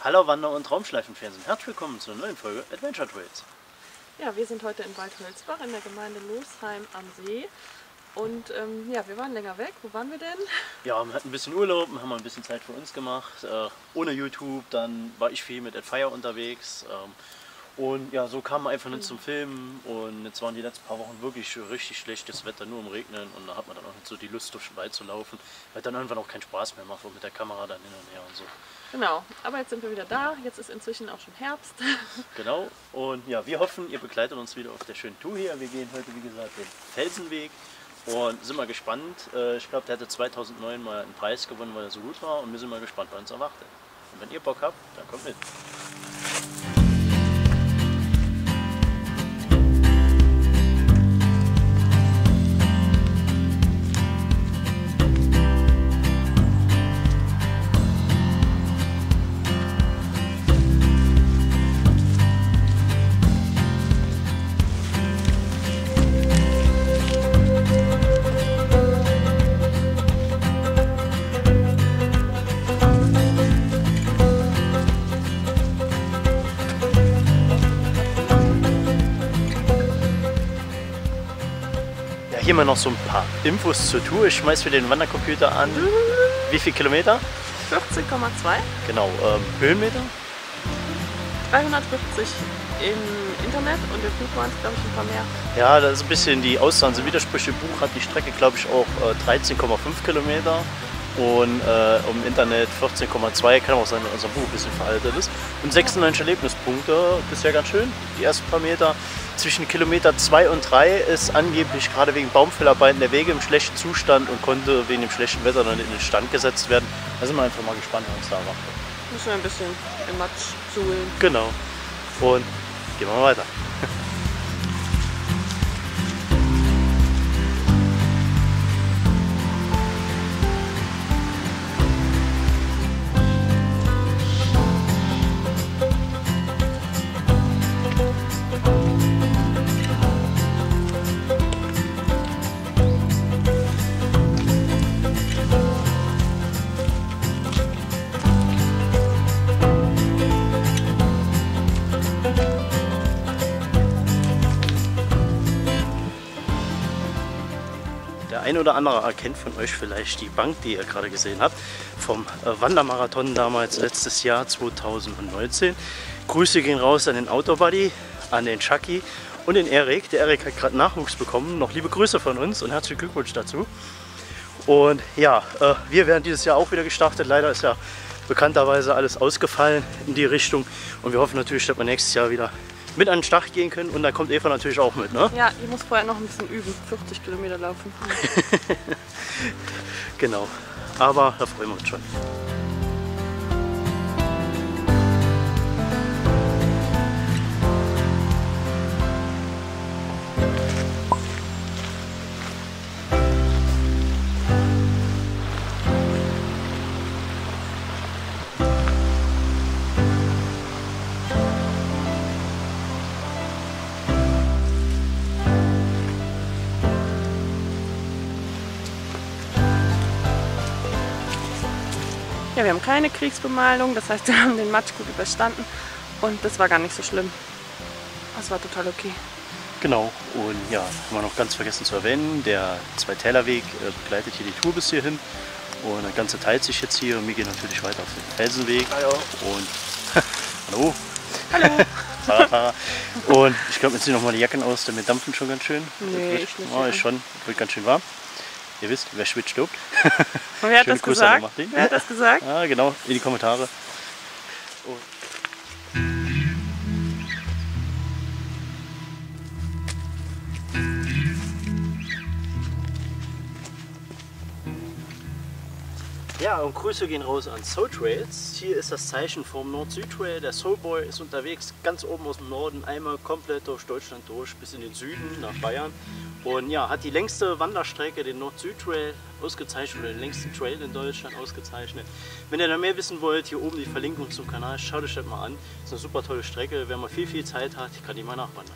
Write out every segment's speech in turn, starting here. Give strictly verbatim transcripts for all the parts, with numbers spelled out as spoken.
Hallo Wander- und Traumschleifenfans, herzlich willkommen zur neuen Folge Adventure Trails. Ja, wir sind heute in Waldhölzbach in der Gemeinde Losheim am See. Und ähm, ja, wir waren länger weg. Wo waren wir denn? Ja, wir hatten ein bisschen Urlaub, haben mal ein bisschen Zeit für uns gemacht. Äh, ohne YouTube, dann war ich viel mit Adfire unterwegs. Ähm, und ja, so kam man einfach nicht zum Filmen. Und jetzt waren die letzten paar Wochen wirklich richtig schlechtes Wetter, nur im Regnen. Und da hat man dann auch nicht so die Lust, durch den Wald zu laufen, weil dann irgendwann auch keinen Spaß mehr macht, mit der Kamera dann hin und her und so. Genau, aber jetzt sind wir wieder da. Jetzt ist inzwischen auch schon Herbst. Genau, und ja, wir hoffen, ihr begleitet uns wieder auf der schönen Tour hier. Wir gehen heute, wie gesagt, den Felsenweg und sind mal gespannt. Ich glaube, der hatte zweitausendneun mal einen Preis gewonnen, weil er so gut war, und wir sind mal gespannt, was uns erwartet. Und wenn ihr Bock habt, dann kommt mit. Hier mal noch so ein paar Infos zur Tour. Ich schmeiß mir den Wandercomputer an. Wie viele Kilometer? vierzehn Komma zwei. Genau, ähm, Höhenmeter? dreihundertfünfzig im Internet, und im Buch waren es, glaube ich, ein paar mehr. Ja, das ist ein bisschen die Aussagen, so Widersprüche. Buch hat die Strecke, glaube ich, auch äh, dreizehn Komma fünf Kilometer. Und äh, im Internet vierzehn Komma zwei, kann auch sein, dass unser Buch ein bisschen veraltet ist. Und sechsundneunzig Erlebnispunkte, das ist ja ganz schön, die ersten paar Meter. Zwischen Kilometer zwei und drei ist angeblich gerade wegen Baumfällarbeiten der Wege im schlechten Zustand und konnte wegen dem schlechten Wetter dann in den Stand gesetzt werden. Da sind wir einfach mal gespannt, was uns da erwartet. Müssen wir ein bisschen im Matsch suhlen. Genau. Und gehen wir mal weiter. Der ein oder andere erkennt von euch vielleicht die Bank, die ihr gerade gesehen habt, vom Wandermarathon damals letztes Jahr zweitausendneunzehn. Grüße gehen raus an den Outdoor-Buddy, an den Chucky und den Erik. Der Erik hat gerade Nachwuchs bekommen. Noch liebe Grüße von uns und herzlichen Glückwunsch dazu. Und ja, wir werden dieses Jahr auch wieder gestartet. Leider ist ja bekannterweise alles ausgefallen in die Richtung. Und wir hoffen natürlich, dass wir nächstes Jahr wieder mit an den Start gehen können, und da kommt Eva natürlich auch mit, ne? Ja, ich muss vorher noch ein bisschen üben, vierzig Kilometer laufen. Genau, aber da freuen wir uns schon. Ja, wir haben keine Kriegsbemalung, das heißt, wir haben den Matsch gut überstanden und das war gar nicht so schlimm. Das war total okay. Genau, und ja, haben wir noch ganz vergessen zu erwähnen, der Zwei-Täler-Weg äh, begleitet hier die Tour bis hierhin, und das Ganze teilt sich jetzt hier, und wir gehen natürlich weiter auf den Felsenweg. Hallo. Und hallo. Hallo. Fahrradfahrer. Und ich glaube, jetzt ziehen noch mal die Jacken aus, denn wir dampfen schon ganz schön. Nee, ich nicht. Oh, ist schon, wird ganz schön warm. Ihr wisst, wer schwitzt, stirbt. Und wer hat das gesagt? Wer hat das gesagt? Ja, genau, in die Kommentare. Oh. Ja, und Grüße gehen raus an Soul Trails. Hier ist das Zeichen vom Nord-Süd-Trail. Der Soulboy ist unterwegs, ganz oben aus dem Norden, einmal komplett durch Deutschland durch, bis in den Süden, nach Bayern. Und ja, hat die längste Wanderstrecke, den Nord-Süd-Trail, ausgezeichnet, oder den längsten Trail in Deutschland ausgezeichnet. Wenn ihr da mehr wissen wollt, hier oben die Verlinkung zum Kanal, schaut euch das mal an. Das ist eine super tolle Strecke. Wenn man viel, viel Zeit hat, kann die mal nachwandern.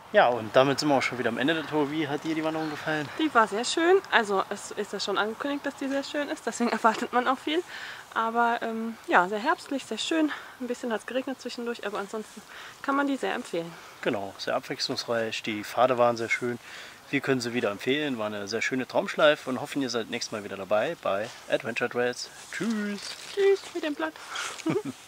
Ja, und damit sind wir auch schon wieder am Ende der Tour. Wie hat dir die Wanderung gefallen? Die war sehr schön. Also es ist ja schon angekündigt, dass die sehr schön ist. Deswegen erwartet man auch viel. Aber ähm, ja, sehr herbstlich, sehr schön. Ein bisschen hat es geregnet zwischendurch, aber ansonsten kann man die sehr empfehlen. Genau, sehr abwechslungsreich. Die Pfade waren sehr schön. Wir können sie wieder empfehlen. War eine sehr schöne Traumschleife und hoffen, ihr seid nächstes Mal wieder dabei bei Adventure Trails. Tschüss! Tschüss mit dem Blatt.